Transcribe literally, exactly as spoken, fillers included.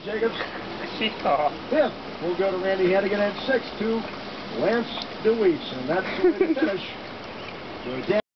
Jacobs. Sheepaw. Fifth, we'll go to Randy Hannigan at six to Lance DeWeese. And that's the way to finish. So Dan